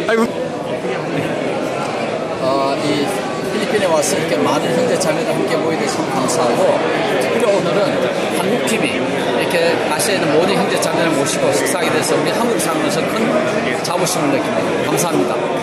아이고. 이 필리핀에 와서 이렇게 많은 형제 자매들 함께 모이게 돼서 참 감사하고, 특별히 오늘은 한국팀이 이렇게 아시아에 있는 모든 형제 자매를 모시고 식사하게 돼서 우리 한국 사람으로서 큰 자부심을 느낍니다. 감사합니다.